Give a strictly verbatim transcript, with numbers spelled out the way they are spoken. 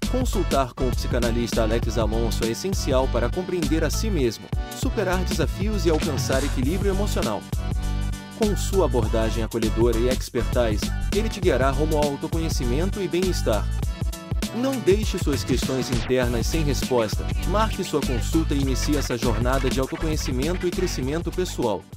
Consultar com o psicanalista Alex Alonso é essencial para compreender a si mesmo, superar desafios e alcançar equilíbrio emocional. Com sua abordagem acolhedora e expertise, ele te guiará rumo ao autoconhecimento e bem-estar. Não deixe suas questões internas sem resposta, marque sua consulta e inicie essa jornada de autoconhecimento e crescimento pessoal.